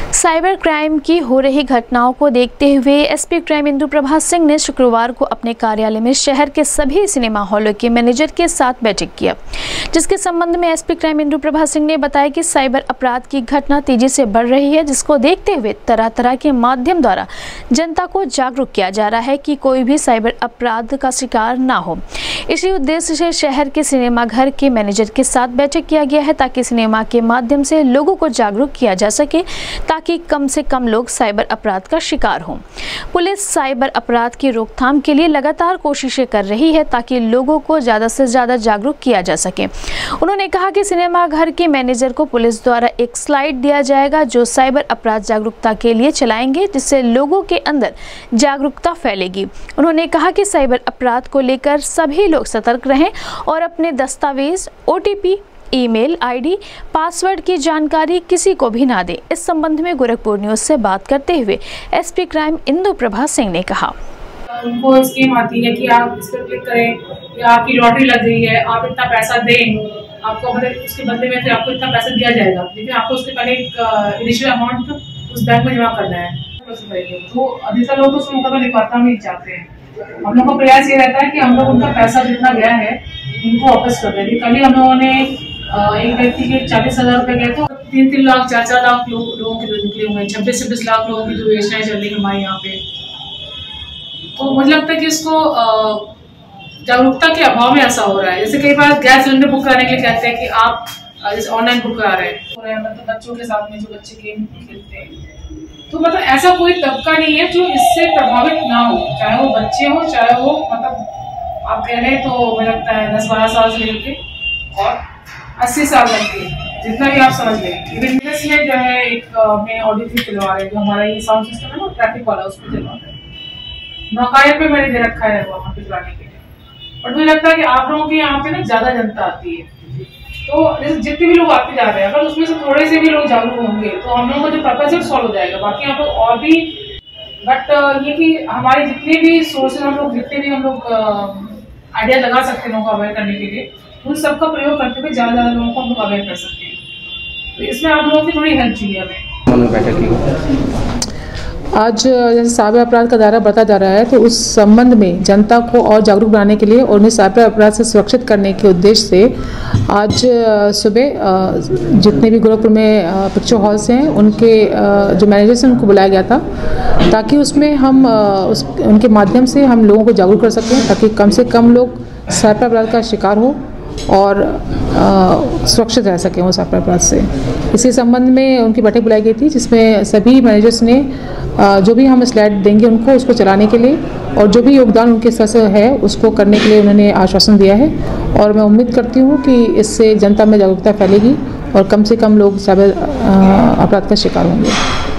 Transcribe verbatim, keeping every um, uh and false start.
Cyber crime की हो रही घटनाओं को देखते हुए एसपी क्राइम इंदु प्रभा सिंह ने शुक्रवार को अपने कार्यालय में शहर के सभी सिनेमा हॉलों के मैनेजर के साथ बैठक किया, जिसके संबंध में एसपी क्राइम इंदु प्रभा सिंह ने बताया कि साइबर अपराध की घटना तेजी से बढ़ रही है, जिसको देखते हुए तरह तरह के माध्यम द्वारा जनता को जागरूक किया जा रहा है कि कोई भी साइबर अपराध का शिकार ना हो। इसी उद्देश्य से शहर के सिनेमा घर के मैनेजर के साथ बैठक किया गया है, ताकि सिनेमा के माध्यम से लोगों को जागरूक किया जा सके, ताकि कम से कम लोग साइबर अपराध का शिकार हों। पुलिस साइबर अपराध की रोकथाम के लिए लगातार कोशिशें कर रही है, ताकि लोगों को ज़्यादा से ज़्यादा जागरूक किया जा सके। उन्होंने कहा कि सिनेमा घर के मैनेजर को पुलिस द्वारा एक स्लाइड दिया जाएगा, जो साइबर अपराध जागरूकता के लिए चलाएंगे, जिससे लोगों के अंदर जागरूकता फैलेगी। उन्होंने कहा कि साइबर अपराध को लेकर सभी लोग सतर्क रहें और अपने दस्तावेज, O T P, email ID, password की जानकारी किसी को भी ना दें। इस संबंध में गोरखपुर न्यूज से बात करते हुए एसपी क्राइम इंदु प्रभा सिंह ने कहा, उनको स्कीम आती है कि आप इस पर क्लिक करें या आपकी लॉटरी लग गई है, आप इतना पैसा दें, आपको मतलब उसके बदले में फिर आपको इतना पैसा दिया जाएगा, लेकिन आपको उसके पहले एक इनिशियल अमाउंट उस बैंक में जमा करना है। तो अधिकतर लोग उस मुकदमा लिखवाता नहीं चाहते हैं। हम लोग का प्रयास ये रहता है कि हम लोग उनका पैसा जितना गया है उनको वापस कर दें। कल ही हम लोगों ने एक व्यक्ति के चालीस हजार रुपए गए थे, तीन तीन लाख चार चार लाख लोग लोगों के जो निकले हुए हैं, छब्बीस छब्बीस लाख लोगों की जो योजनाएं चल रही है हमारे यहाँ पे। तो मुझे लगता है कि इसको जागरूकता के अभाव में ऐसा हो रहा है। जैसे कई बार गैस सिलेंडर बुक कराने के लिए कहते हैं कि आप जैसे ऑनलाइन बुक करा रहे हैं, मतलब बच्चों के साथ में जो बच्चे गेम खेलते हैं, तो मतलब ऐसा कोई तबका नहीं है जो इससे प्रभावित ना हो, चाहे वो बच्चे हो, चाहे वो मतलब आप कह रहे तो मुझे लगता है दस बारह साल से लेकर और अस्सी साल तक के, जितना भी आप समझ लें। इवन में जो है एक अपने ऑडियो भी चलवा रहे हैं, जो हमारा ये साउंड सिस्टम है ना ट्रैफिक वाला, उस पर चलवा रहे हैं। नौकायन पे मैंने दे रखा है वहाँ पे चलाने के लिए। और मुझे लगता है कि आप लोगों के यहाँ पे ना ज्यादा जनता आती है, तो जितने भी लोग आते जा रहे हैं, अगर उसमें से थोड़े से भी लोग जागरूक होंगे तो हम लोगों का जो पर्पज है सॉल्व हो जाएगा। बाकी हम लोग और भी, बट ये कि हमारे जितने भी सोर्सेज हम लोग जितने भी हम लोग आइडिया लगा सकते हैं लोगों को अवेयर करने के लिए, उन सबका प्रयोग करते हुए ज्यादा ज्यादा लोगों को हम लोग अवेयर कर सकते हैं। तो इसमें आप लोगों की थोड़ी हेल्प चाहिए हमें। आज जैसे साइबर अपराध का दायरा बढ़ता जा रहा है, तो उस संबंध में जनता को और जागरूक बनाने के लिए और उन्हें साइबर अपराध से सुरक्षित करने के उद्देश्य से आज सुबह जितने भी गोरखपुर में पिक्चर हॉल्स हैं उनके जो मैनेजर्स हैं उनको बुलाया गया था, ताकि उसमें हम उस उनके माध्यम से हम लोगों को जागरूक कर सकें, ताकि कम से कम लोग साइबर अपराध का शिकार हो और सुरक्षित रह सकें वो साइबर अपराध से। इसी संबंध में उनकी बैठक बुलाई गई थी, जिसमें सभी मैनेजर्स ने आ, जो भी हम स्लाइड देंगे उनको उसको चलाने के लिए और जो भी योगदान उनके स्तर से है उसको करने के लिए उन्होंने आश्वासन दिया है। और मैं उम्मीद करती हूँ कि इससे जनता में जागरूकता फैलेगी और कम से कम लोग साइबर अपराध का शिकार होंगे।